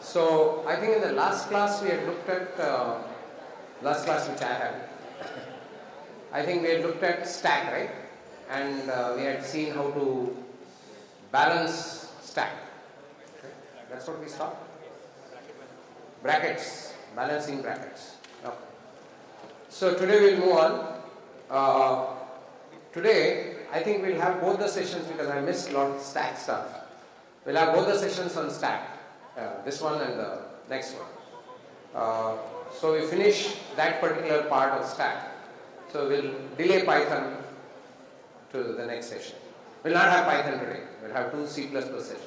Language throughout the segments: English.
So I think in the last class we had looked at, last class which I had, I think we had looked at stack, right? And we had seen how to balance stack. Okay. That's what we saw. Brackets, balancing brackets. Okay. So today we'll move on. Today I think we'll have both the sessions because I missed a lot of stack stuff. We'll have both the sessions on stack. This one and the next one. So we finish that particular part of stack. So we'll delay Python to the next session. We'll not have Python today. We'll have 2 C++ sessions.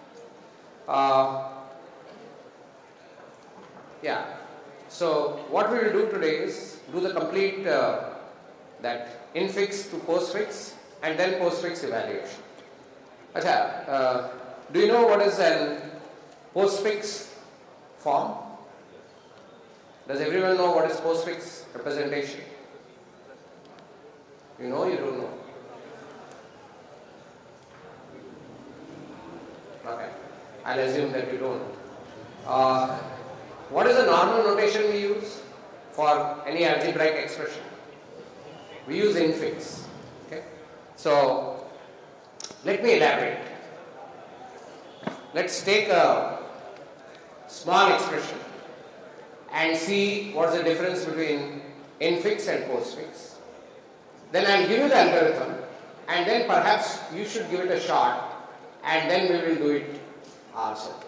Yeah. So what we will do today is do the complete that infix to postfix and then postfix evaluation. Achha, do you know what is an postfix form? Does everyone know what is postfix representation? You know, you don't know? Okay, I'll assume that you don't. What is the normal notation we use for any algebraic expression? We use infix. Okay, so let me elaborate. Let's take a small expression and see what's the difference between infix and postfix. Then I'll give you the algorithm and then perhaps you should give it a shot and then we will do it ourselves.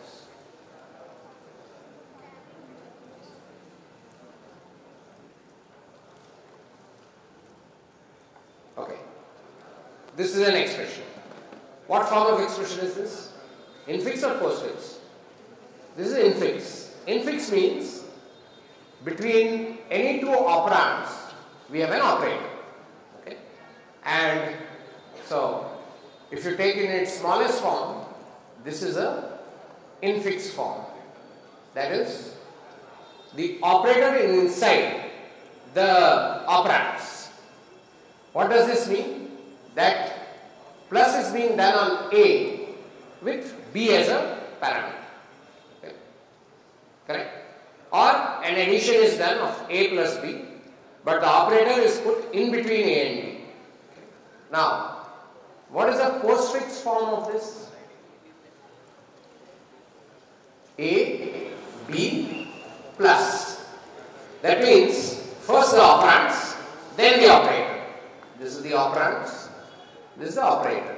Okay. This is an expression. What form of expression is this? Infix or postfix? This is infix. Infix means between any 2 operands we have an operator. Okay? And so if you take in its smallest form, this is a infix form. That is the operator inside the operands. What does this mean? That plus is being done on A with B as a parameter. Okay. Correct? Or an addition is done of A plus B, but the operator is put in between A and B. Okay. Now, what is the postfix form of this? A, B, plus. That means first the operands, then the operator. This is the operands, this is the operator.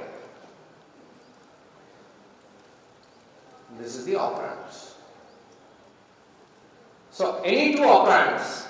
This is the operands. So any 2 operands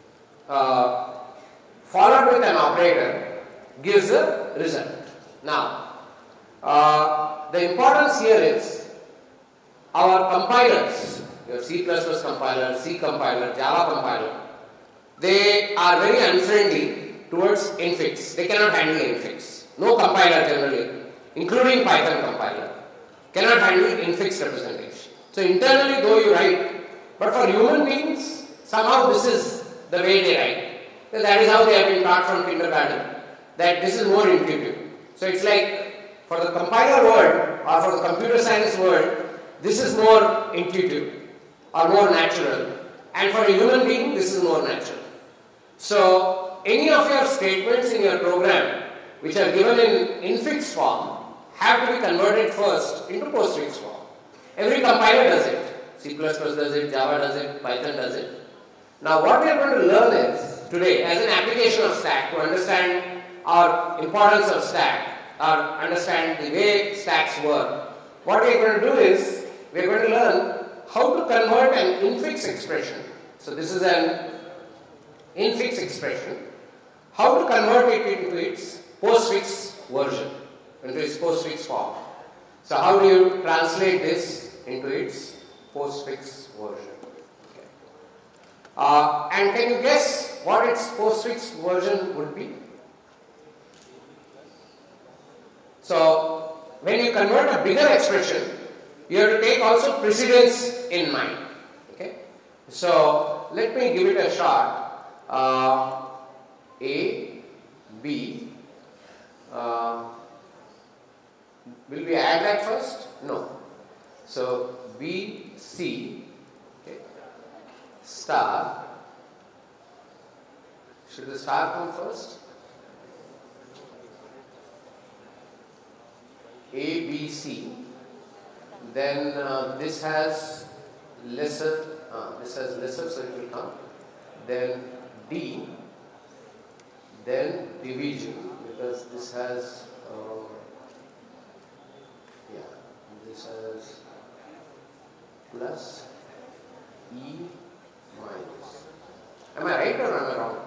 followed with an operator gives a result. Now, the importance here is our compilers, your C++ compiler, C compiler, Java compiler, they are very unfriendly towards infix. They cannot handle infix. No compiler generally, including Python compiler, cannot handle infix representation. So internally though you write, but for human beings, somehow this is the way they write. So that is how they have been taught from kindergarten, that this is more intuitive. So it's like for the compiler world or for the computer science world, this is more intuitive or more natural. And for a human being, this is more natural. So any of your statements in your program which are given in infix form have to be converted first into postfix form. Every compiler does it. C++ does it, Java does it, Python does it. Now what we are going to learn is today as an application of stack to understand our importance of stack or understand the way stacks work. What we are going to do is we are going to learn how to convert an infix expression. So this is an infix expression. How to convert it into its postfix version, into its postfix form. So how do you translate this into its postfix version? Okay. And can you guess what its postfix version would be? So when you convert a bigger expression, you have to take also precedence in mind. Okay. So let me give it a shot. A, B, will we add that first? No. So BC, okay, star, should the star come first? ABC, then this has lesser, so it will come, then D, then division, because this has, this has plus E minus. Am I right or am I wrong?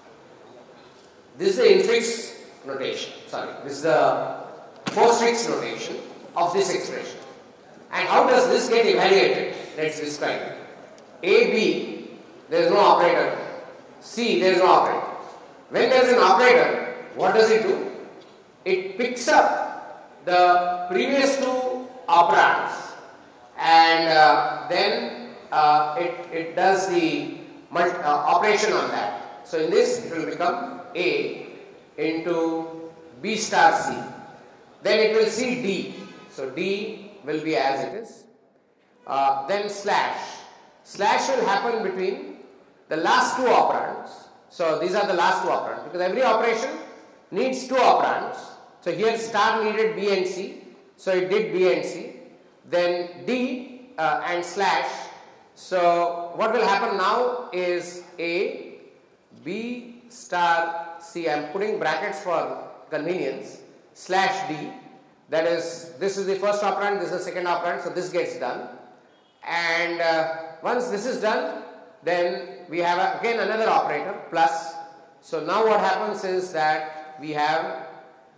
This is the infix notation, this is the postfix notation of this expression. And how does this get evaluated? Let's describe it. A, B, there is no operator. C, there is no operator. When there is an operator, what does it do? It picks up the previous two operands and then it does the operation on that. So in this it will become A into B star C. Then it will see D. So D will be as it is. Then slash. Slash will happen between the last two operands. So these are the last two operands because every operation needs two operands. So here star needed B and C. So it did B and C. Then D and slash. So what will happen now is A, B star C. I am putting brackets for convenience. Slash D. That is, this is the first operand, this is the second operand. So this gets done. And once this is done, then we have again another operator plus. So now what happens is that we have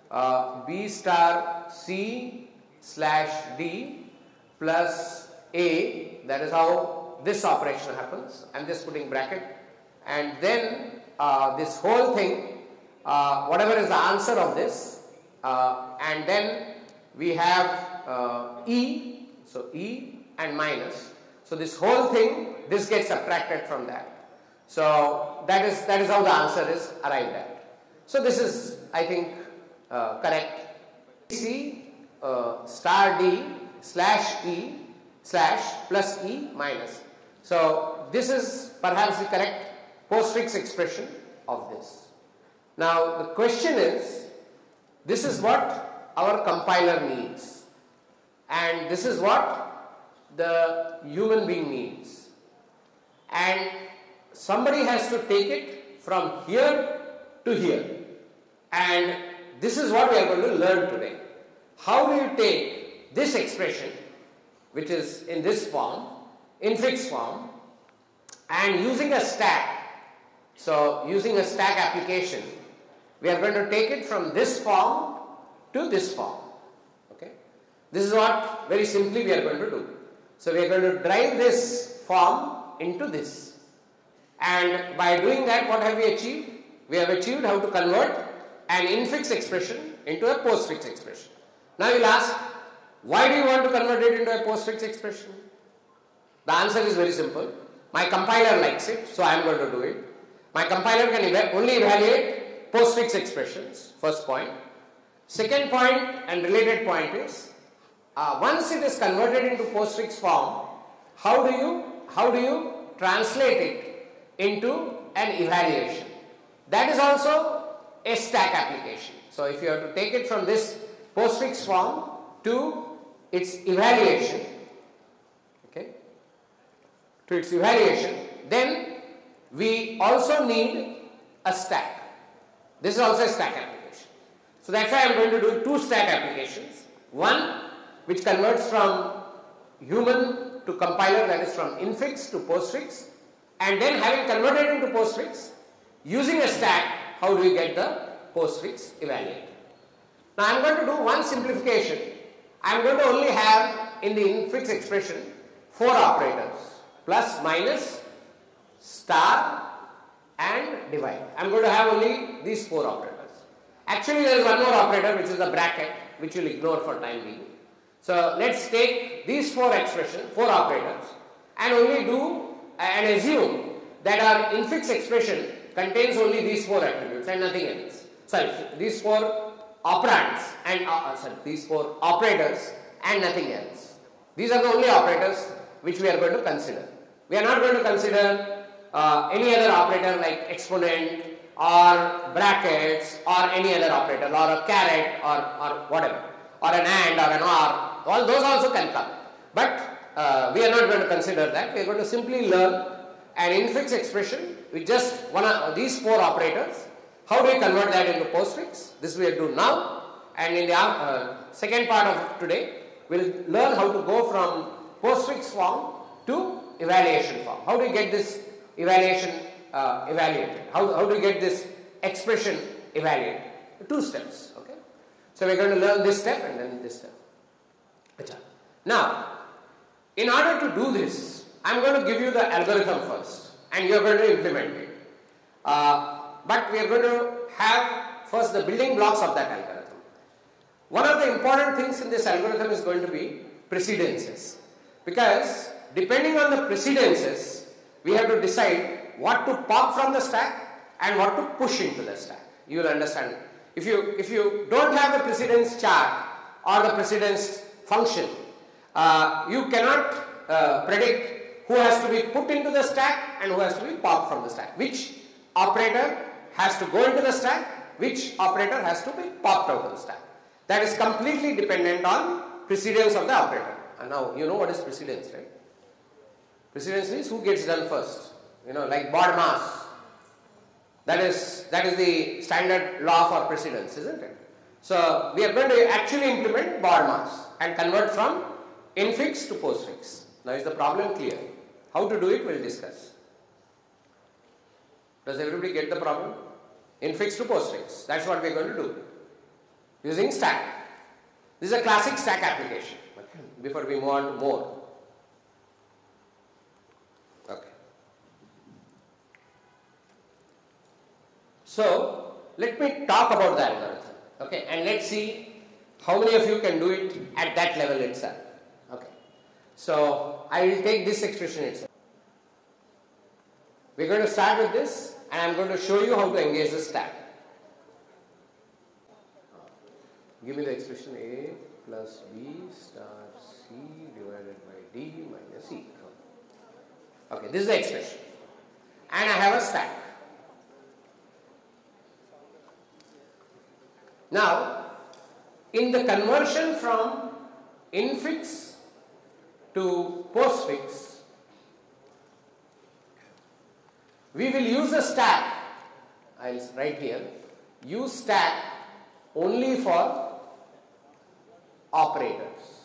B star C slash D plus A. That is how this operation happens. I am just putting bracket. And then this whole thing, whatever is the answer of this, and then we have E, so E and minus. So this whole thing, this gets subtracted from that. So that is how the answer is arrived at. So this is, I think, correct. C star D slash E slash plus E minus. So this is perhaps the correct postfix expression of this. Now the question is, this is what our compiler needs and this is what the human being needs, and somebody has to take it from here to here, and this is what we are going to learn today. How do you take this expression which is in this form, infix form, and using a stack, so using a stack application, we are going to take it from this form to this form. Okay, this is what very simply we are going to do. So we are going to drive this form into this, and by doing that, what have we achieved? We have achieved how to convert an infix expression into a postfix expression. Now you will ask, why do you want to convert it into a postfix expression? The answer is very simple. My compiler likes it, so I am going to do it. My compiler can only evaluate postfix expressions, first point. Second point and related point is, once it is converted into postfix form, how do you translate it into an evaluation? That is also a stack application. So if you have to take it from this postfix form to its evaluation, okay, to its evaluation, then we also need a stack. This is also a stack application. So that's why I am going to do two stack applications. One which converts from human to compiler, that is from infix to postfix, and then having converted into postfix, using a stack, how do we get the postfix evaluated? Now I am going to do one simplification. I am going to only have in the infix expression 4 operators, plus, minus, star and divide. I am going to have only these 4 operators. Actually there is one more operator which is a bracket, which we will ignore for time being. So let's take these 4 expressions, 4 operators, and only do and assume that our infix expression contains only these 4 attributes and nothing else. Sorry, these 4 operands and these 4 operators and nothing else. These are the only operators which we are going to consider. We are not going to consider any other operator like exponent or brackets or any other operator or a caret or whatever, or an AND or an OR. All those also can come. But we are not going to consider that. We are going to simply learn an infix expression with just one of these four operators. How do we convert that into postfix? This we will do now. And in the second part of today, we will learn how to go from postfix form to evaluation form. How do you get this evaluation evaluated? How do you get this expression evaluated? Two steps. Okay. So we are going to learn this step and then this step. Now, in order to do this, I am going to give you the algorithm first, and you are going to implement it. But we are going to have first the building blocks of that algorithm. One of the important things in this algorithm is going to be precedences, because depending on the precedences, we have to decide what to pop from the stack and what to push into the stack. You will understand. If you don't have the precedence chart or the precedence function, you cannot predict who has to be put into the stack and who has to be popped from the stack. Which operator has to go into the stack, which operator has to be popped out of the stack. That is completely dependent on precedence of the operator. And now you know what is precedence, right? Precedence means who gets done first. You know, like BODMAS. That is the standard law for precedence, isn't it? So we are going to actually implement BODMAS and convert from infix to postfix. Now is the problem clear? How to do it, we'll discuss. Does everybody get the problem? Infix to postfix. That's what we're going to do. Using stack. This is a classic stack application. Okay. Before we move on to more. Okay. So let me talk about the algorithm. Okay, and let's see how many of you can do it at that level itself. Okay. So I will take this expression itself. We're going to start with this, and I'm going to show you how to engage the stack. Give me the expression A plus B star C divided by D minus E. Okay, this is the expression. And I have a stack. Now, in the conversion from infix to postfix, we will use a stack. I'll write here, use stack only for operators.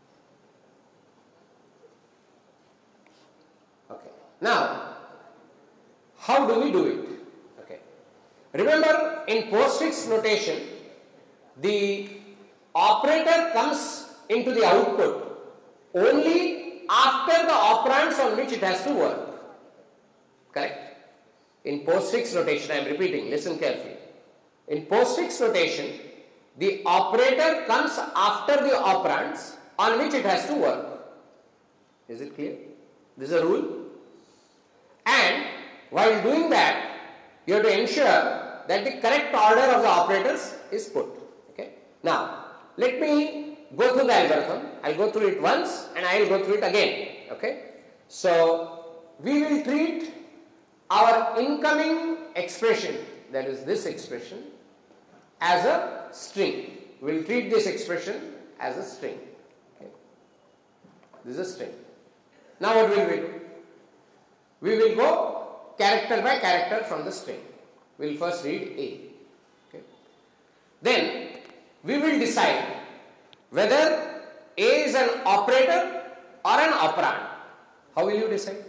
Okay. Now, how do we do it? Okay. Remember, in postfix notation, the operator comes into the output only after the operands on which it has to work. Correct? In postfix notation, I am repeating, listen carefully. In postfix notation, the operator comes after the operands on which it has to work. Is it clear? This is a rule. And while doing that, you have to ensure that the correct order of the operators is put. Okay. Now, let me go through the algorithm. I'll go through it once and I'll go through it again. Okay. So, we will treat our incoming expression, that is this expression, as a string. We will treat this expression as a string. Okay. This is a string. Now what will we do? We will go character by character from the string. We will first read A. Okay. Then we will decide whether A is an operator or an operand. How will you decide?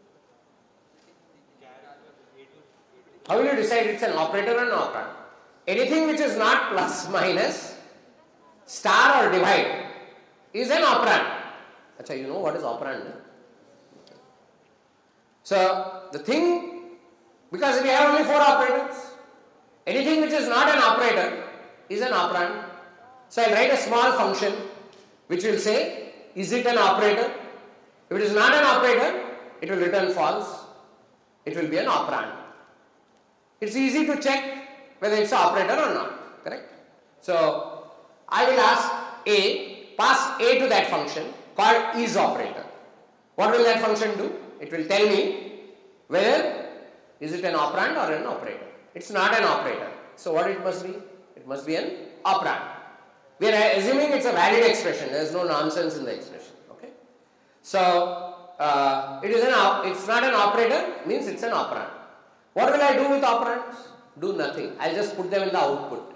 How will you decide it's an operator or an operand? Anything which is not plus, minus, star or divide is an operand. Achha, you know what is operand? So, the thing, because we have only 4 operators, anything which is not an operator is an operand. So, I will write a small function which will say, is it an operator? If it is not an operator, it will return false. It will be an operand. It's easy to check whether it's an operator or not, correct? So, I will ask A, pass A to that function, called is operator. What will that function do? It will tell me whether is it an operand or an operator. It's not an operator. So what it must be? It must be an operand. We are assuming it's a valid expression. There is no nonsense in the expression. Okay. So it's not an operator, means it's an operand. What will I do with operands? Do nothing. I'll just put them in the output.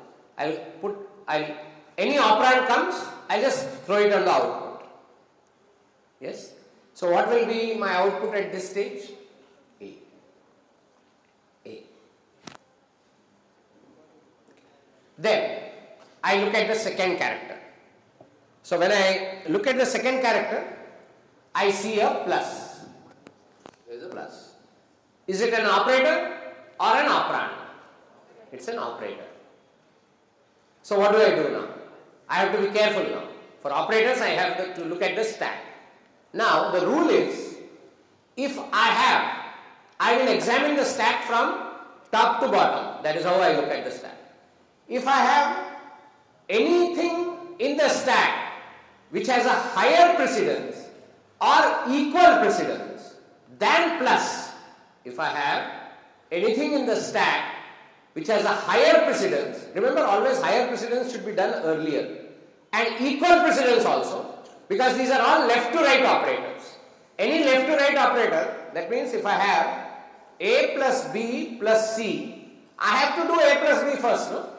Any operand comes, I'll just throw it on the output. Yes. So what will be my output at this stage? A. Then I look at the second character. So when I look at the second character, I see a plus. There is a plus. Is it an operator or an operand? It's an operator. So what do I do now? I have to be careful now. For operators, I have to look at the stack. Now the rule is, if I will examine the stack from top to bottom. That is how I look at the stack. If I have anything in the stack which has a higher precedence or equal precedence than plus, if I have anything in the stack which has a higher precedence, remember always higher precedence should be done earlier, and equal precedence also, because these are all left to right operators. Any left to right operator, that means if I have A plus B plus C, I have to do A plus B first, no?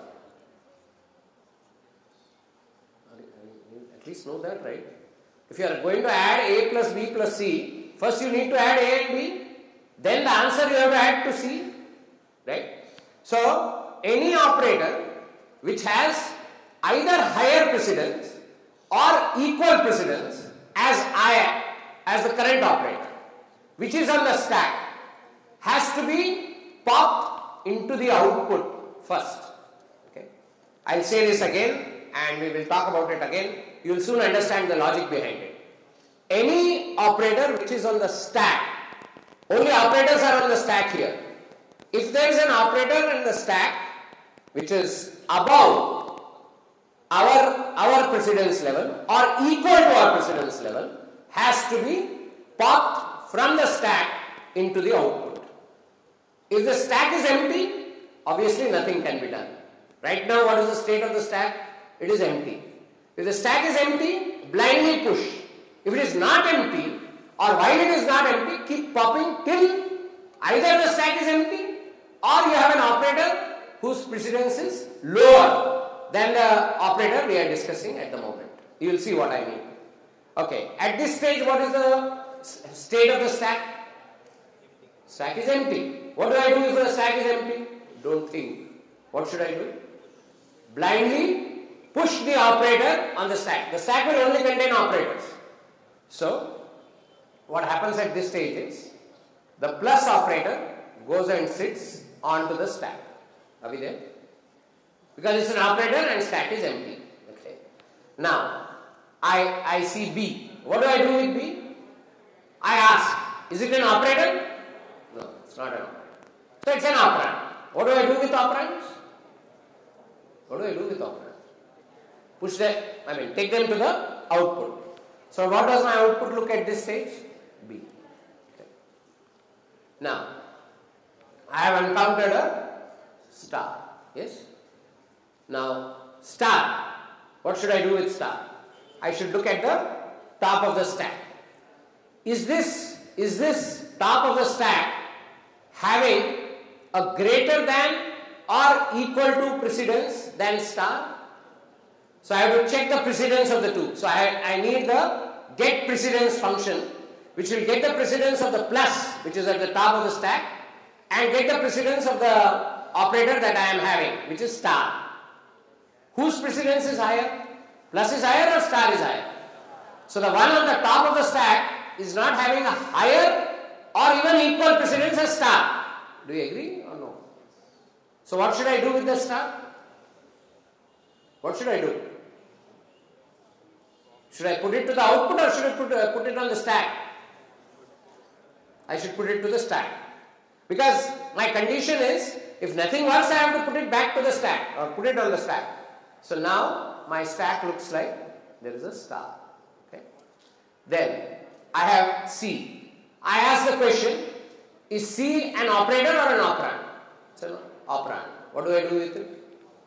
At least know that, right? If you are going to add A plus B plus C, first you need to add A and B, then the answer you have to add to C, right? So, any operator which has either higher precedence or equal precedence as the current operator, which is on the stack, has to be popped into the output first. Okay? I'll say this again and we will talk about it again. You will soon understand the logic behind it. Any operator which is on the stack, only operators are on the stack here. If there is an operator in the stack which is above our precedence level or equal to our precedence level, has to be popped from the stack into the output. If the stack is empty, obviously nothing can be done. Right now, what is the state of the stack? It is empty. If the stack is empty, blindly push. If it is not empty, or while it is not empty, keep popping till either the stack is empty or you have an operator whose precedence is lower than the operator we are discussing at the moment. You will see what I mean. Okay, at this stage, what is the state of the stack? Stack is empty. What do I do if the stack is empty? Don't think. What should I do? Blindly push the operator on the stack. The stack will only contain operators. So, what happens at this stage is, the plus operator goes and sits onto the stack. Are we there? Because it's an operator and stack is empty. Okay. Now, I see B. What do I do with B? I ask, is it an operator? No, it's not an operator. So it's an operand. What do I do with operands? What do I do with operands? Push them, take them to the output. So what does my output look at this stage? B. Okay. Now, I have encountered a star. Yes? Now, star. What should I do with star? I should look at the top of the stack. Is this top of the stack having a greater than or equal to precedence than star? So I have to check the precedence of the two. So I need the get precedence function, which will get the precedence of the plus, which is at the top of the stack, and get the precedence of the operator that I am having, which is star. Whose precedence is higher? Plus is higher or star is higher? So the one on the top of the stack is not having a higher or even equal precedence as star. Do you agree or no? So what should I do with the star? What should I do? Should I put it to the output or should I put it on the stack? I should put it to the stack. Because my condition is, if nothing works, I have to put it back to the stack or put it on the stack. So now my stack looks like there is a star. Okay. Then I have C. I ask the question, is C an operator or an operand? It's an operand. What do I do with it?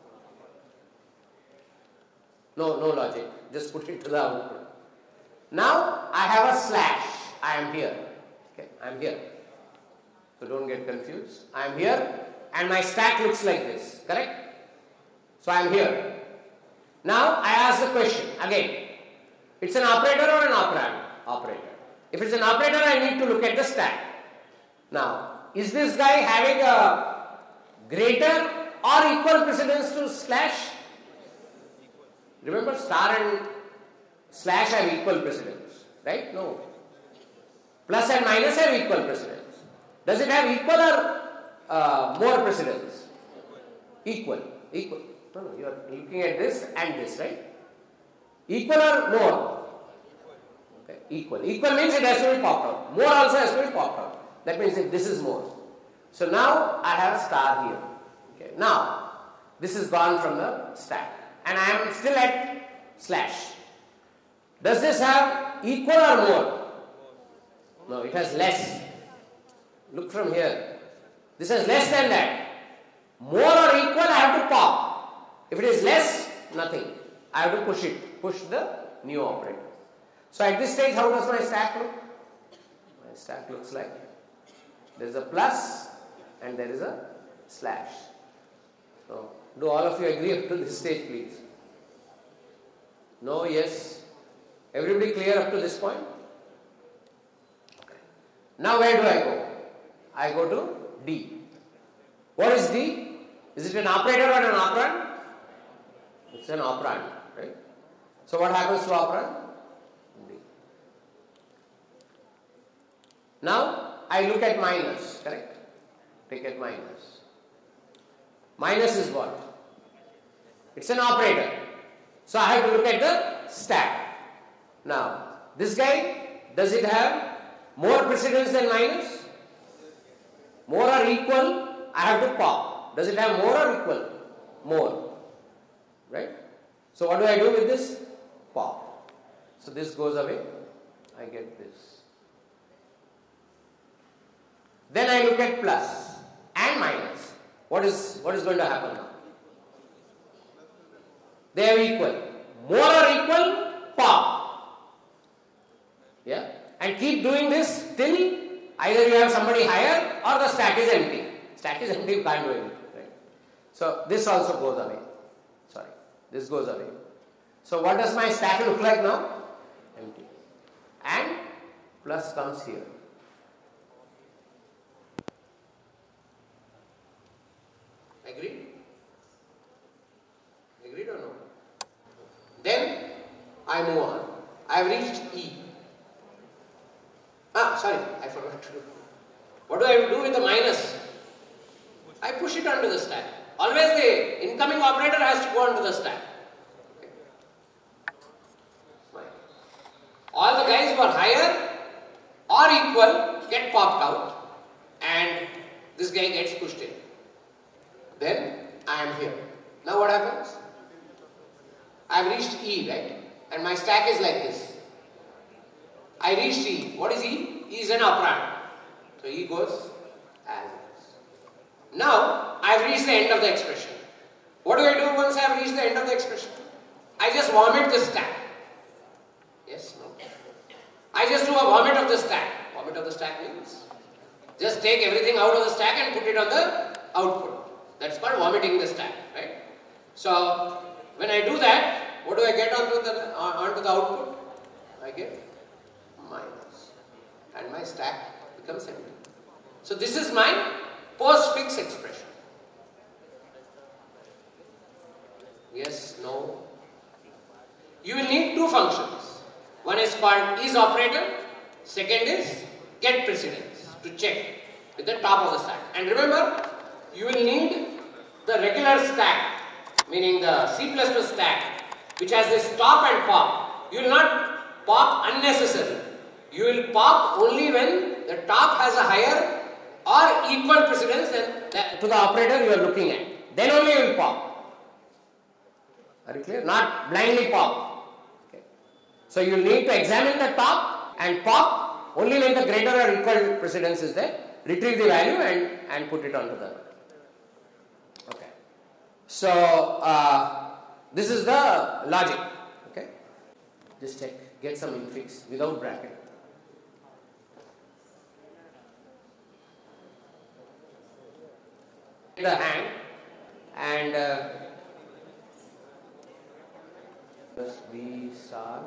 No logic. Just put it to the output. Now I have a slash. I am here. Okay, I am here. So don't get confused. I am here and my stack looks like this. Correct? So I am here. Now I ask the question again. It's an operator or an operand? Operator. If it's an operator, I need to look at the stack. Now, is this guy having a greater or equal precedence to slash? Remember, star and slash have equal precedence, right? No. Plus and minus have equal precedence. Does it have equal or more precedence? Equal. Equal. No, you are looking at this and this, right? Equal or more? Okay. Equal. Equal means it has to be popped out. More also has to be popped out. That means if this is more. So now I have a star here. Okay. Now, this is gone from the stack. And I am still at slash. Does this have equal or more? No, it has less. Look from here. This has less than that. More or equal, I have to pop. If it is less, nothing. I have to push it. Push the new operator. So at this stage, how does my stack look? My stack looks like there is a plus and there is a slash. So, do all of you agree up to this stage, please? No, yes. Everybody clear up to this point? Now where do I go? I go to D. What is D? Is it an operator or an operand? It's an operand, right? So what happens to operand? D. Now I look at minus, correct? Take at minus. Minus is what? It's an operator. So I have to look at the stack. Now, this guy, does it have more precedence than minus? More or equal? I have to pop. Does it have more or equal? More. Right? So what do I do with this? Pop. So this goes away. I get this. Then I look at plus and minus. What is going to happen now? They are equal. More or equal, pop. Yeah? And keep doing this till either you have somebody higher or the stack is empty. Stack is empty, you can't do anything. Right? So this also goes away. Sorry. This goes away. So what does my stack look like now? Empty. And plus comes here. Agreed? Agreed or no? Then I move on. I have reached E. Sorry, I forgot to do. What do I do with the minus? I push it onto the stack. Always the incoming operator has to go onto the stack. Okay. All the guys who are higher or equal get popped out and this guy gets pushed in. Then I am here. Now what happens? I have reached E, right? And my stack is like this. I reached E. What is E? E is an operand. So E goes as it is. Now I have reached the end of the expression. What do I do once I have reached the end of the expression? I just vomit the stack. Yes? No? I just do a vomit of the stack. Vomit of the stack means just take everything out of the stack and put it on the output. That's called vomiting the stack, right? So when I do that, what do I get onto the output? I get minus. And my stack becomes empty. So this is my postfix expression. Yes, no. You will need two functions. One is called isOperator. Second is getPrecedence to check with the top of the stack. And remember, you will need the regular stack, meaning the C++ stack, which has this top and pop. You will not pop unnecessarily. You will pop only when the top has a higher or equal precedence than to the operator you are looking at. Then only you will pop. Are you clear? Not blindly pop. Okay. So you need to examine the top and pop only when the greater or equal precedence is there. Retrieve the value and put it onto the. Okay. So this is the logic. Okay. Just get some infix without bracket. The hand and plus B star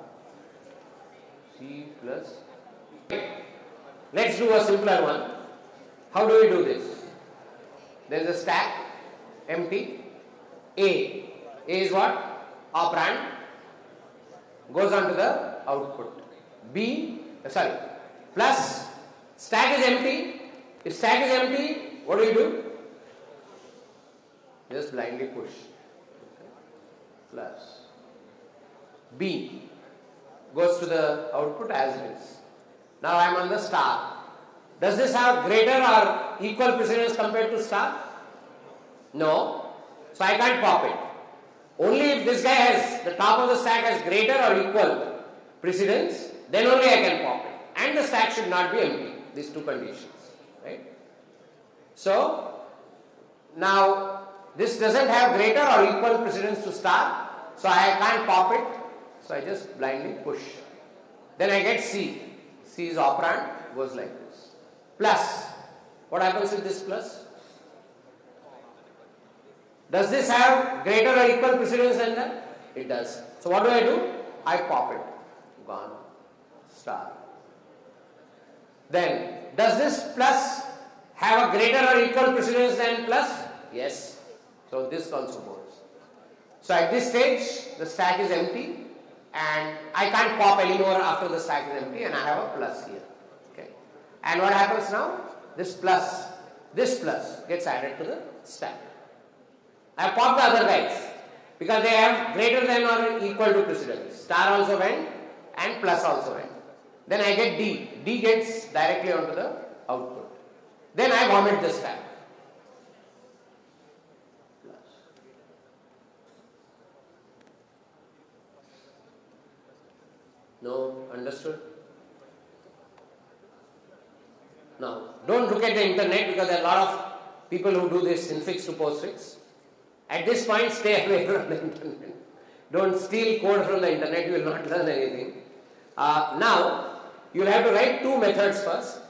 C plus. Let's do a simpler one. How do we do this? There is a stack empty. A is what? Operand goes on to the output. Plus stack is empty. If stack is empty, what do? Just blindly push. Okay. Plus B goes to the output as it is. Now I am on the star. Does this have greater or equal precedence compared to star? No. So I can't pop it. Only if this guy has, the top of the stack has greater or equal precedence, then only I can pop it. And the stack should not be empty. These two conditions. Right? So now this doesn't have greater or equal precedence to star, so I can't pop it, so I just blindly push. Then I get C. C is operand, goes like this. Plus, what happens with this plus? Does this have greater or equal precedence than that? It does. So what do? I pop it. Gone. Star. Then, does this plus have a greater or equal precedence than plus? Yes. So this also goes. So at this stage, the stack is empty and I can't pop anymore after the stack is empty and I have a plus here. Okay. And what happens now? This plus gets added to the stack. I pop the other guys because they have greater than or equal to precedence. Star also went and plus also went. Then I get D. D gets directly onto the output. Then I vomit the stack. No, understood? Now, don't look at the internet because there are a lot of people who do this infix to postfix. At this point, stay away from the internet. Don't steal code from the internet, you will not learn anything. Now, you will have to write two methods first.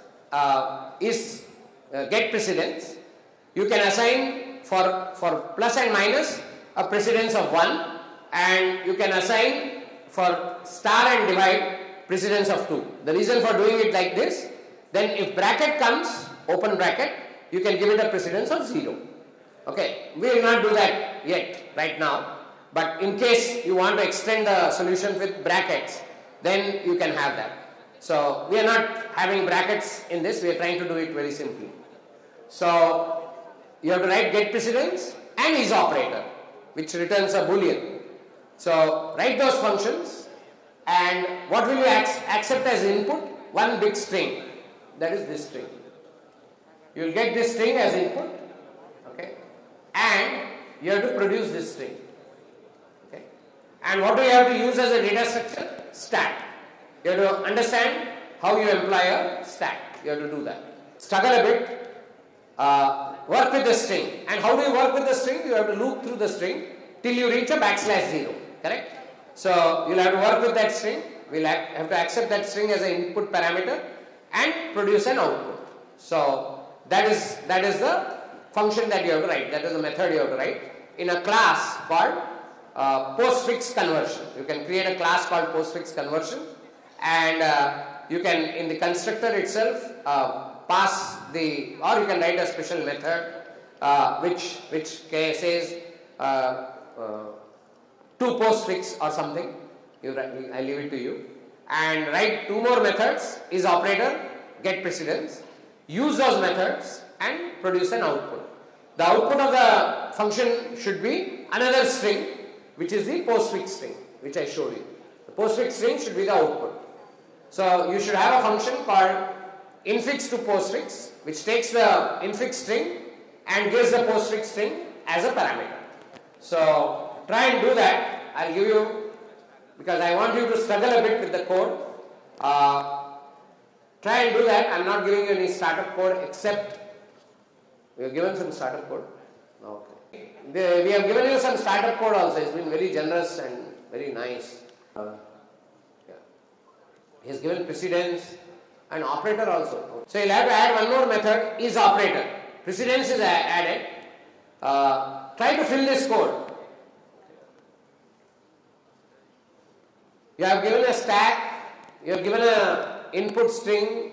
Get precedence. You can assign for plus and minus a precedence of 1 and you can assign for star and divide precedence of 2. The reason for doing it like this, then if bracket comes, open bracket, you can give it a precedence of 0. Okay, we will not do that yet, right now, but in case you want to extend the solution with brackets, then you can have that. So we are not having brackets in this, we are trying to do it very simply. So you have to write get precedence and is operator, which returns a boolean. So write those functions and what will you accept as input? One big string, that is this string. You will get this string as input, okay, and you have to produce this string, okay. And what do you have to use as a data structure? Stack. You have to understand how you employ a stack. You have to do that. Struggle a bit, work with the string. And how do you work with the string? You have to loop through the string till you reach a \0. Correct? So you'll have to work with that string. We'll have to accept that string as an input parameter and produce an output. So that is the function that you have to write. That is the method you have to write in a class called postfix conversion. You can create a class called postfix conversion, and you can in the constructor itself pass the, or you can write a special method which says to postfix or something. I leave it to you. And write two more methods, is operator, get precedence, use those methods and produce an output. The output of the function should be another string, which is the postfix string, which I showed you. The postfix string should be the output. So you should have a function called infix to postfix, which takes the infix string and gives the postfix string as a parameter. So try and do that. I'll give you because I want you to struggle a bit with the code. Try and do that. I am not giving you any startup code except we have given some startup code. Okay. We have given you some startup code also. It's been very generous and very nice. Yeah. He has given precedence and operator also. So you'll have to add one more method, is operator. Precedence is added. Try to fill this code. You have given a stack, you have given a input string,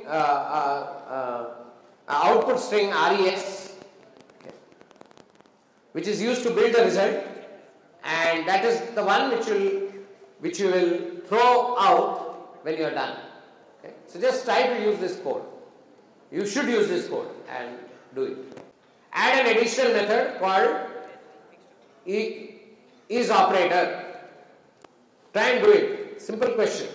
output string res, okay, which is used to build the result, and that is the one which you will throw out when you are done. Okay. So just try to use this code. You should use this code and do it. Add an additional method called is operator. Try and do it. Simple question.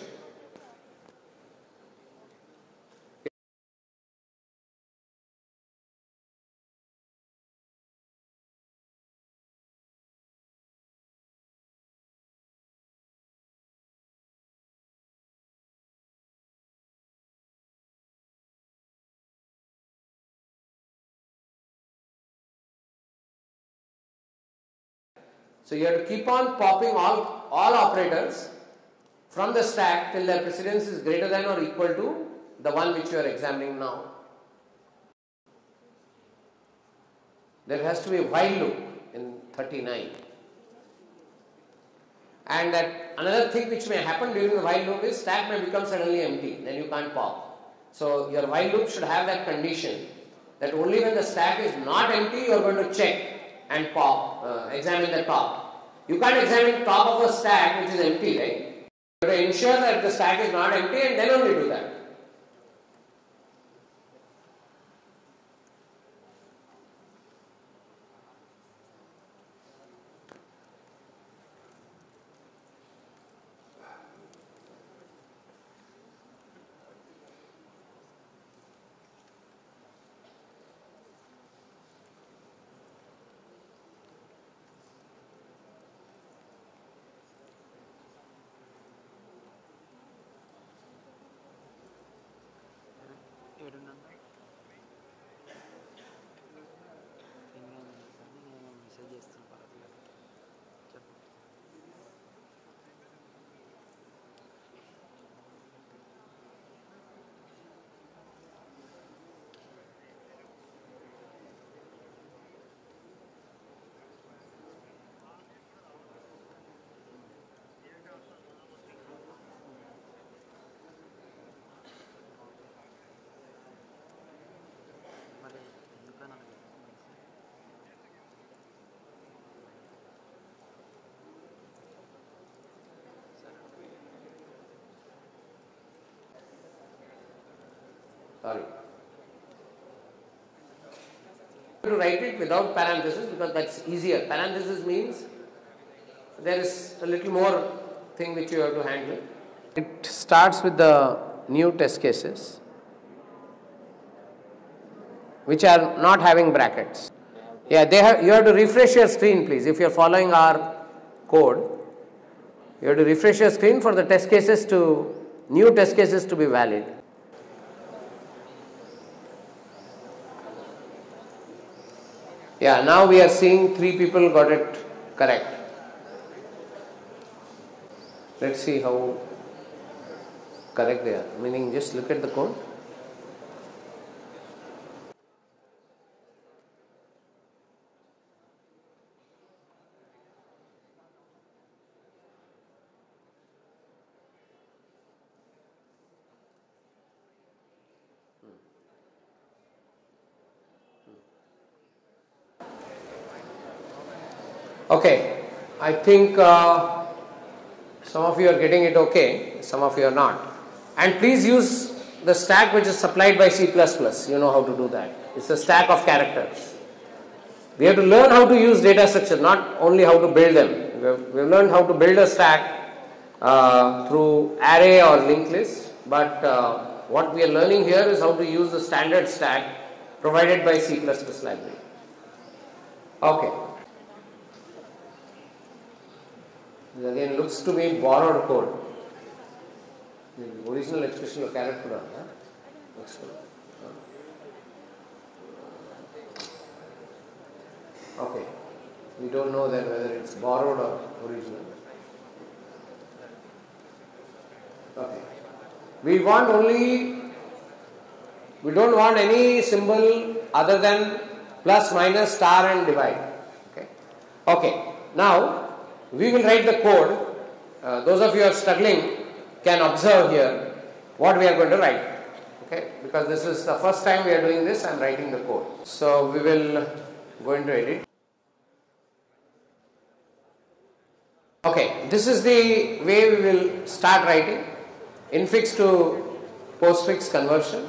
So you have to keep on popping all operators from the stack till their precedence is greater than or equal to the one which you are examining now. There has to be a while loop in 39. And that another thing which may happen during the while loop is stack may become suddenly empty, then you can't pop. So your while loop should have that condition that only when the stack is not empty you are going to check and pop, examine the top. You can't examine top of a stack which is empty, right? You have to ensure that the stack is not empty and then only do that. Sorry. To write it without parenthesis because that's easier. Parenthesis means there is a little more thing which you have to handle. It starts with the new test cases which are not having brackets. Yeah, you have to refresh your screen, please. If you are following our code, you have to refresh your screen for the new test cases to be valid. Yeah, now we are seeing 3 people got it correct. Let's see how correct they are. Meaning, just look at the code. Okay, I think some of you are getting it okay, some of you are not. And please use the stack which is supplied by C++. You know how to do that. It's a stack of characters. We have to learn how to use data structures, not only how to build them. We have learned how to build a stack through array or linked list. But what we are learning here is how to use the standard stack provided by C++ library. Okay. This again looks to me borrowed code. The original expression of carrot put on. Okay. We don't know then whether it's borrowed or original. Okay. We don't want any symbol other than plus, minus, star and divide. Okay. Okay. Now we will write the code. Those of you who are struggling can observe here what we are going to write. Okay. Because this is the first time we are doing this, I am writing the code. So we will go into edit. Okay. This is the way we will start writing. Infix to postfix conversion.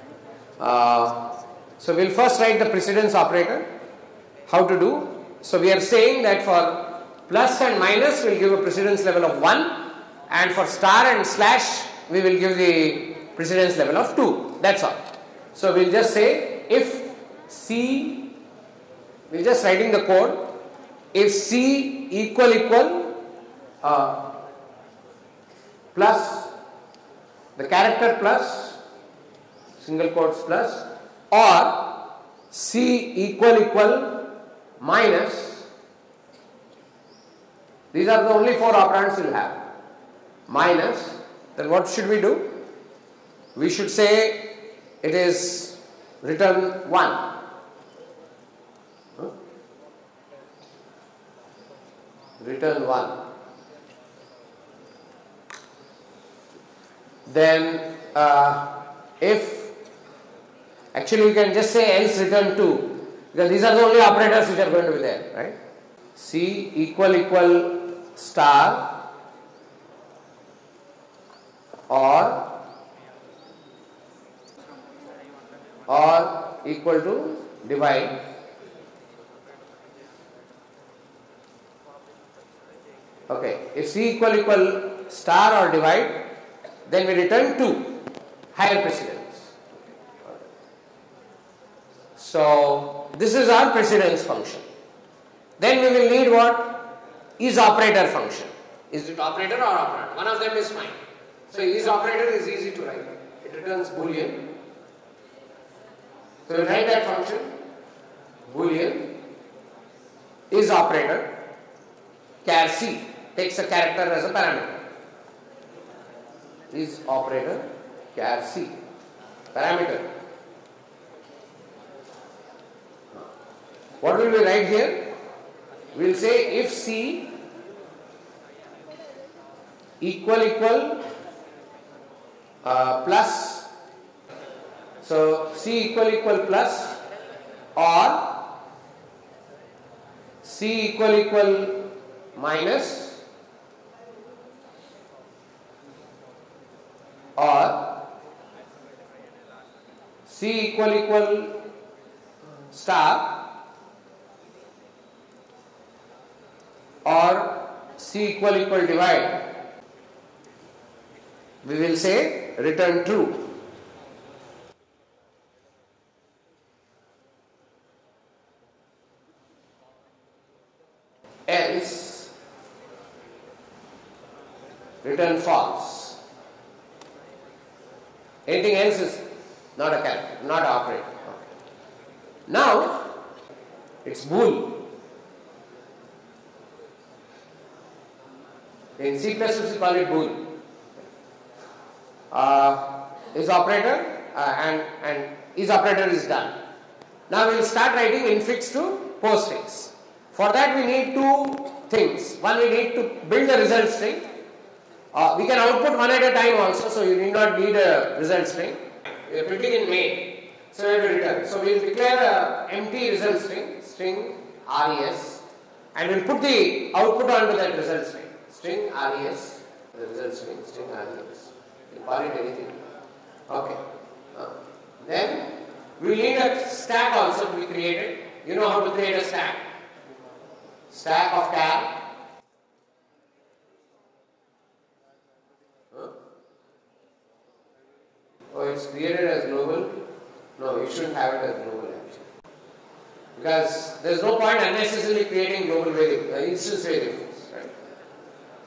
So we will first write the precedence operator. How to do? So we are saying that for plus and minus we will give a precedence level of 1, and for star and slash we will give the precedence level of 2. That's all. So we will just say if C, we are just writing the code, if C equal plus, the character plus, single quotes plus, or C equal minus, these are the only 4 operands you will have, minus, then what should we do? We should say it is return 1. Return 1. Then if, actually you can just say else return 2, because these are the only operators which are going to be there, right? C equal star or equal to divide. Okay, if C equal star or divide, then we return 2, higher precedence. So this is our precedence function. Then we will need what? Is operator function. Is it operator or operand? One of them is fine. So is operator is easy to write. It returns boolean. So we write that function, boolean, is operator, char C, takes a character as a parameter. Is operator, char C, parameter. What will we write here? We will say if C equal plus, so C equal plus or C equal minus or C equal star or C equal divide, we will say return true. Else return false. Anything else is not a character, not an operator. Okay. Now it's bool. In C++ we call it bool. Is operator and is operator is done. Now we will start writing infix to postfix. For that we need 2 things. One, we need to build a result string. We can output one at a time also, so you need not need a result string. We are printing in main, so we have to return. So we will declare an empty result string res, and we will put the output onto that result string res, the result string res. You call it anything. Okay. Then we will need a stack also to be created. You know how to create a stack. Stack of char. Oh, it's created as global. No, you shouldn't have it as global actually. Because there is no point unnecessarily creating global variables, instance variables, right?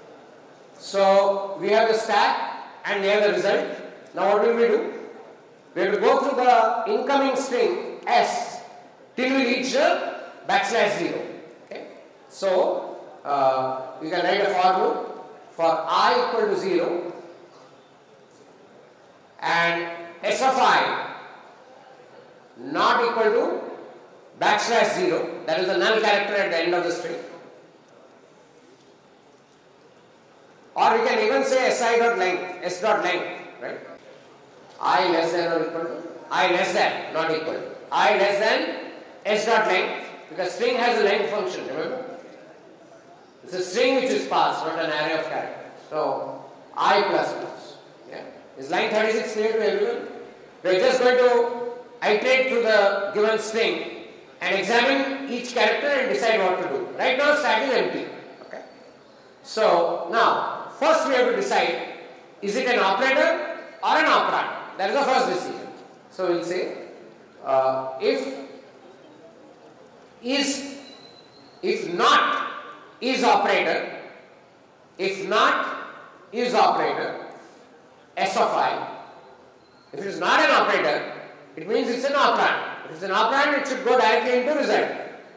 So we have the stack and we have the result. Now what will we do? We have to go through the incoming string S till we reach the \0. Okay. So you can write a for loop for I equal to 0 and S of I not equal to \0, that is the null character at the end of the string. Or we can even say si dot length, s dot length, right? I less than or equal to, I less than, not equal to, I less than s dot length, because string has a length function, remember? It's a string which is passed, not an array of characters. So I plus plus. Yeah. Is line 36 clear to everyone? We are just going to iterate through the given string and examine each character and decide what to do. Right now stack is empty. Okay. So now first we have to decide, is it an operator or an operand? That is the first decision. So we will say if not is operator, if not is operator, S of I. If it is not an operator, it means it's an operand. If it's an operand, it should go directly into result.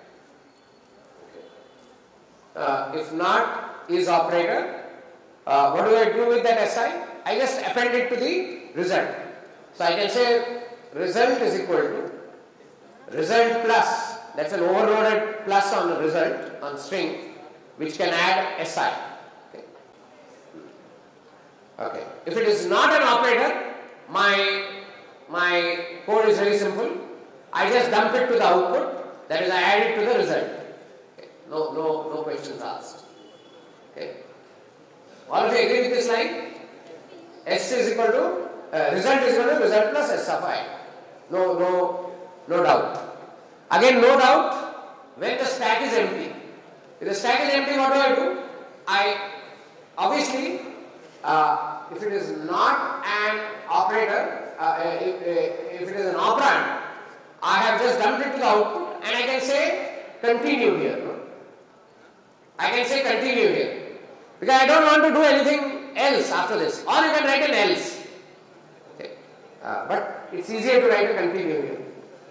If not is operator, what do I do with that SI? I just append it to the result. So I can say result is equal to result plus, that's an overloaded plus on the result on string, which can add SI. Okay. If it is not an operator, my code is very simple. I just dump it to the output, that is I add it to the result. Okay. No questions asked. Okay. All of you agree with this line? S is equal to result is equal to result plus S of I. No doubt. Again, no doubt when the stack is empty. If the stack is empty, what do? I obviously, if it is not an operator, if it is an operand, I have just dumped it to the output and I can say continue here. No? I can say continue here. Because I don't want to do anything else after this. Or you can write an else. Okay. But it's easier to write a continue here.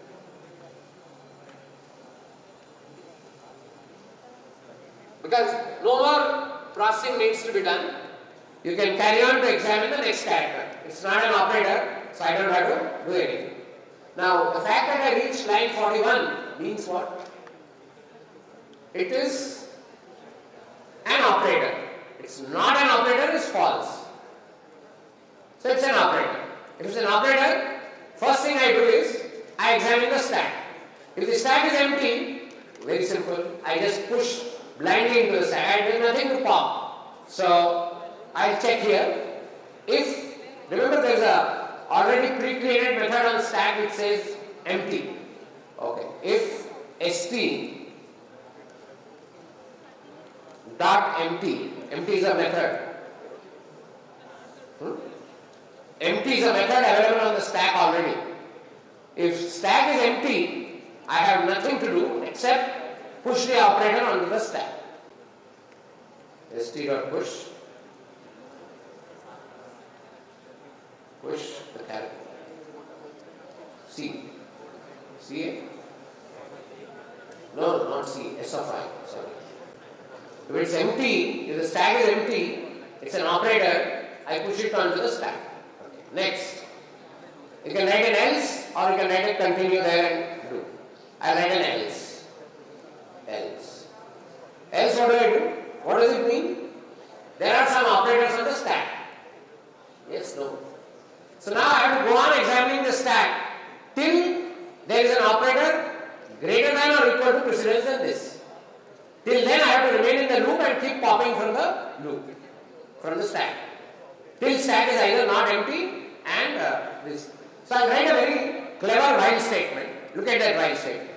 Because no more processing needs to be done. You can carry on to examine the next character. It's not an operator, so I don't have to do anything. Now, the fact that I reached line 41 means what? It is an operator. It's not an operator, it's false. So it's an operator. If it's an operator, first thing I do is I examine the stack. If the stack is empty, very simple, I just push blindly into the stack. I do nothing to pop. So I'll check here. If, remember there is a already pre-created method on stack which says empty. Okay. If st dot empty, empty is a method. Empty is a method available on the stack already. If stack is empty, I have nothing to do except push the operator onto the stack. st dot push the character. C. C? No, not C. S of I. Sorry. If it's empty, if the stack is empty, it's an operator, I push it onto the stack. Okay. Next. You can write an else or you can write a continue there and do. I write an else. Else. Else what do? What does it mean? There are some operators on the stack. Yes, no. So now I have to go on examining the stack till there is an operator greater than or equal to precedence than this. Till then I have to remain in the loop and keep popping from the loop, from the stack. Till stack is either not empty and this. So I will write a very clever while statement. Look at that while statement.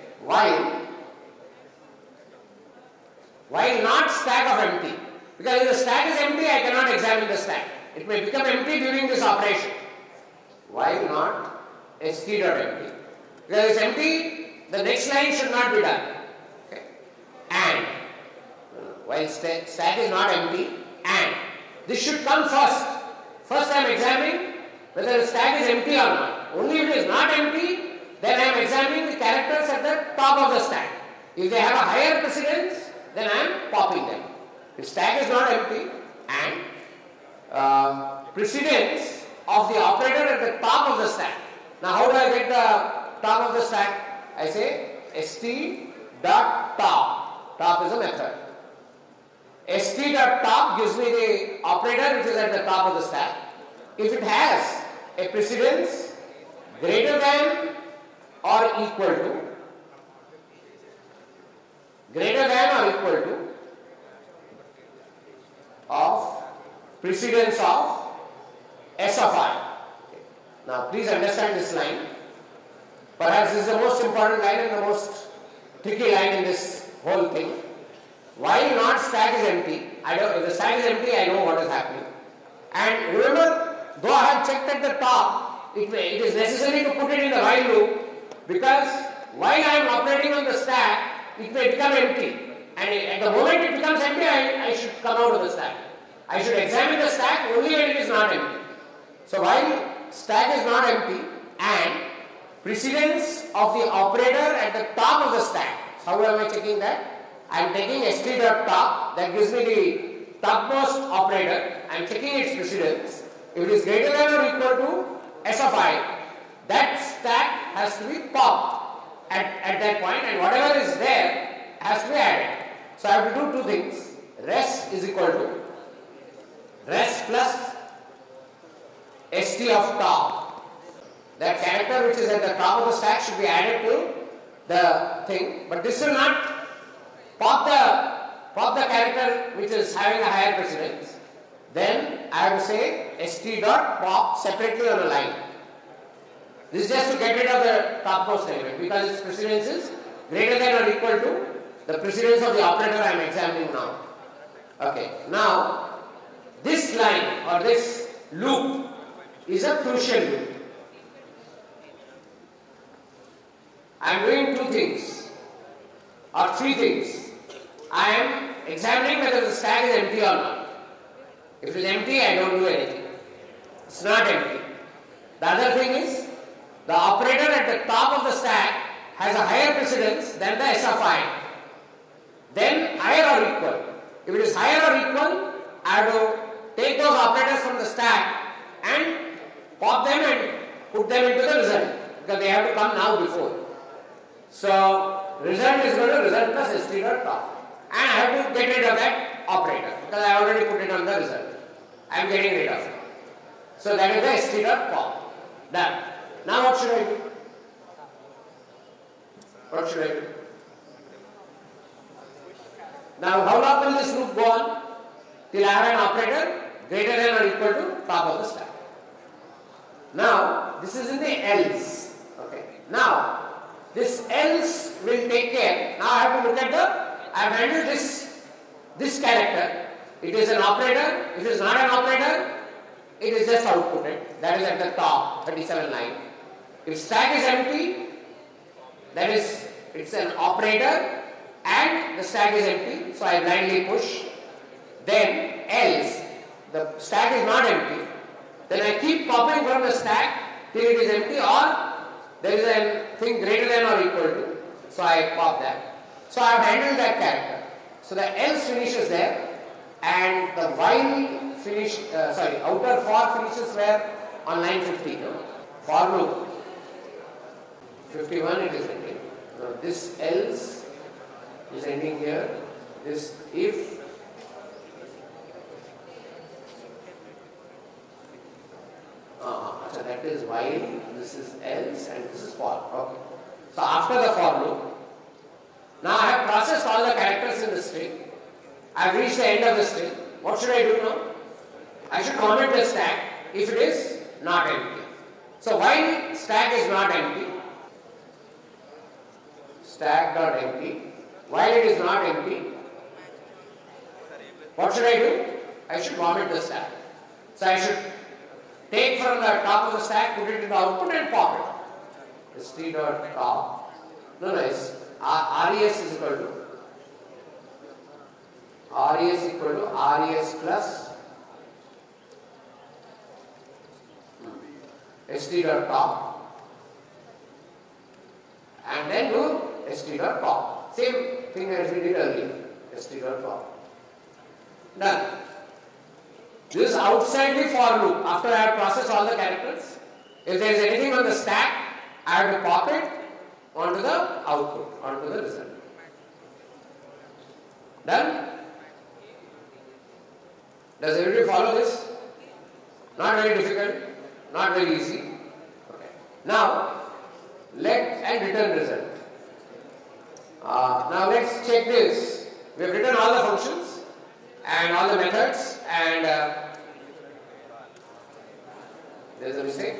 While not stack of empty. Because if the stack is empty, I cannot examine the stack. It may become empty during this operation. While not st dot empty. Because it's empty, the next line should not be done. Okay. And while stack is not empty, and this should come first. First I am examining whether the stack is empty or not. Only if it is not empty, then I am examining the characters at the top of the stack. If they have a higher precedence, then I am popping them. If stack is not empty and precedence of the operator at the top of the stack. Now how do I get the top of the stack? I say st dot top. Top is a method. St dot top gives me the operator which is at the top of the stack. If it has a precedence greater than or equal to, of precedence of S of I. Now please understand this line. Perhaps this is the most important line and the most tricky line in this whole thing. While not stack is empty, if the stack is empty, I know what is happening. And remember, though I have checked at the top, it is necessary to put it in the while loop, because while I am operating on the stack, it may become empty. And at the moment it becomes empty, I should come out of the stack. I should examine the stack only when it is not empty. So while stack is not empty and precedence of the operator at the top of the stack. How am I checking that? I am taking st.top, that gives me the topmost operator. I am checking its precedence. If it is greater than or equal to S of I, that stack has to be popped at that point, and whatever is there has to be added. So I have to do two things. Res is equal to res plus st of top. That character which is at the top of the stack should be added to the thing, but this will not pop the character which is having a higher precedence. Then I have to say st dot pop separately on a line. This is just to get rid of the topmost element, because its precedence is greater than or equal to the precedence of the operator I am examining now. Okay, now this line or this loop is a crucial loop. I am doing two things or three things. I am examining whether the stack is empty or not. If it is empty, I don't do anything. It's not empty. The other thing is, the operator at the top of the stack has a higher precedence than the S of I. Then higher or equal. If it is higher or equal, I have to take those operators from the stack and pop them and put them into the result, because they have to come now before. So result is going to result plus st dot top, and I have to get rid of that operator because I already put it on the result. I am getting rid of it. So that is the st dot pop. Done. Now what should I do? What should I do? Now how long will this loop go on? Till I have an operator greater than or equal to top of the stack. Now this is in the else. Okay. Now this else will take care. Now I have to look at I have handled this character. It is an operator. If it is not an operator, it is just outputted. That is at the top, 37 line. If stack is empty, that is, it's an operator and the stack is empty, so I blindly push. Then else, the stack is not empty, then I keep popping from the stack till it is empty, or there is a thing greater than or equal to, so I pop that. So I have handled that character. So the else finishes there, and the while finish, outer for finishes where on line 50, no? For loop. 51 it is ending. Now this else is ending here. This if so that is while, this is else, and this is for. Okay. So after the for loop, now I have processed all the characters in the string. I have reached the end of the string. What should I do now? I should comment the stack if it is not empty. So while stack is not empty, stack dot empty, while it is not empty, what should I do? I should comment the stack. So I should take from the top of the stack, put it in the output and pop it. st dot top. No, it's res is equal to res plus st.top, and then do st.pop. Same thing as we did earlier, st.pop. Done. This is outside the for loop. After I have processed all the characters, if there is anything on the stack, I have to pop it onto the output, onto the result. Done? Does everybody follow this? Not very difficult, not very easy. Okay. Now, and return result. Now let's check this. We have written all the functions and all the methods, and there's a mistake.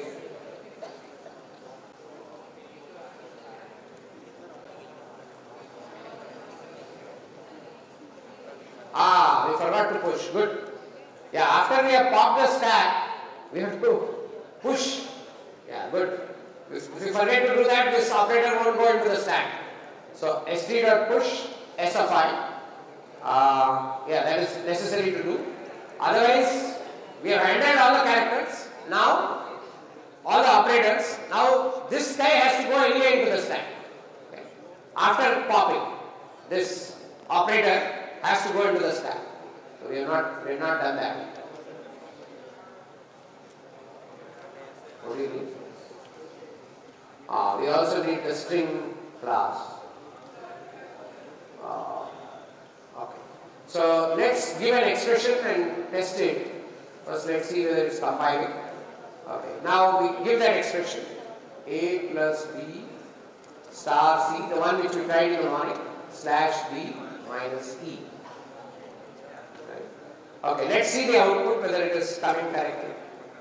We forgot to push. Good. Yeah, after we have popped the stack, we have to push. Yeah, good. If we forget to do that, this operator won't go into the stack. So st.push s of I. Yeah, that is necessary to do. Otherwise, we have handled all the characters. Now, all the operators. Now, this guy has to go anywhere into the stack. Okay. After popping, this operator has to go into the stack. So we have not done that. What do you need? We also need the string class. Okay. So let's give an expression and test it. First, let's see whether it's compiling. Okay. Now we give that expression: a plus b star c, the one which we tried in the morning, slash b minus e. Right. Okay. Let's see the output whether it is coming correctly.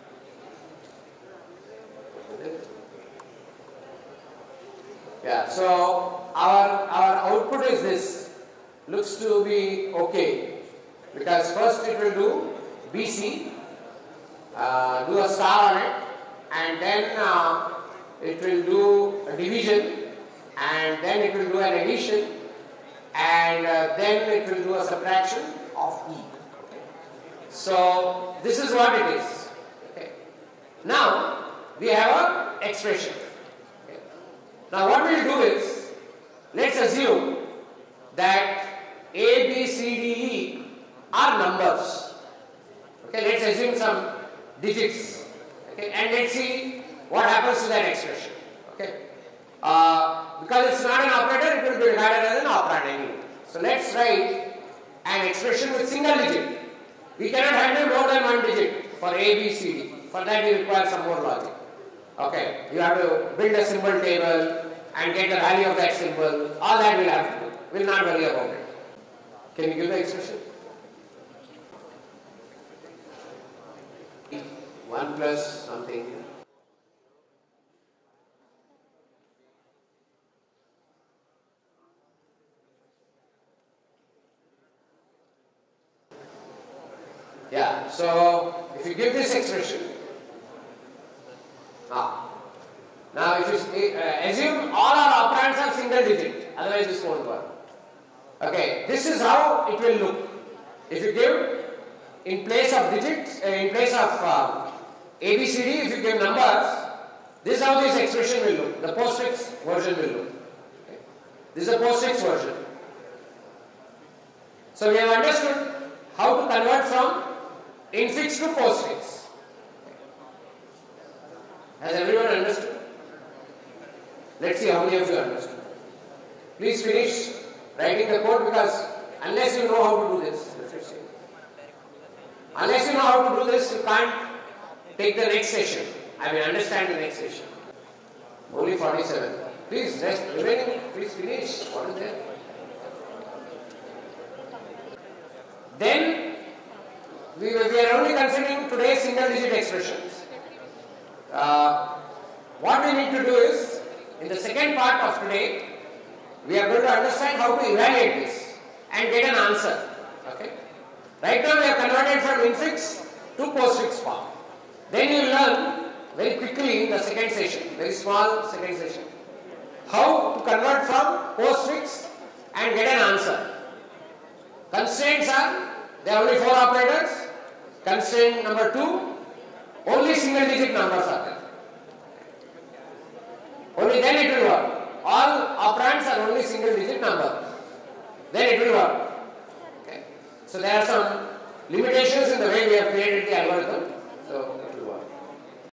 Yeah, so our output is this. Looks to be okay, because first it will do BC, do a star on it, and then it will do a division, and then it will do an addition, and then it will do a subtraction of E. Okay. So this is what it is. Okay. Now we have an expression. Now what we will do is, let's assume that A, B, C, D, E are numbers. Okay, let's assume some digits. Okay, and let's see what happens to that expression. Okay, because it's not an operator, it will be regarded as an operand anyway. So let's write an expression with single digit. We cannot handle more than one digit for A, B, C, D. For that we require some more logic. Okay, you have to build a symbol table and get the value of that symbol. All that we'll have to do. We'll not worry about it. Can you give the expression? 1 plus something. Yeah, so if you give this expression, now if you assume all our operands are single digit, otherwise this won't work. Okay, this is how it will look. If you give in place of digits, in place of ABCD, if you give numbers, this is how this expression will look. The postfix version will look. Okay. This is a postfix version. So we have understood how to convert from infix to postfix. Has everyone understood? Let's see how many of you understood. Please finish writing the code, because unless you know how to do this, you can't take the next session. Understand the next session. Only 47. Please, please finish. What is there? Then, we are only considering today's single digit expressions. What we need to do is, in the second part of today, we are going to understand how to evaluate this and get an answer. Okay? Right now we are converted from infix to postfix form. Then you will learn very quickly in the second session, very small second session, how to convert from postfix and get an answer. Constraints are, there are only 4 operators. Constraint number 2, only single digit numbers are there. Only then it will work. All operands are only single digit number. Then it will work. Okay. So there are some limitations in the way we have created the algorithm. So it will work.